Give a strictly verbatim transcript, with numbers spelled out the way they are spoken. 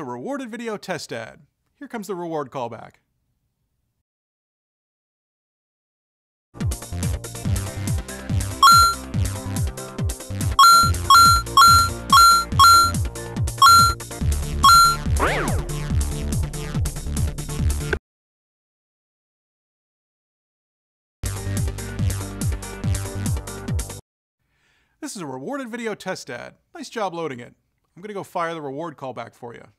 rewarded video test ad. Here comes the reward callback. This is a rewarded video test ad. Nice job loading it. I'm going to go fire the reward callback for you.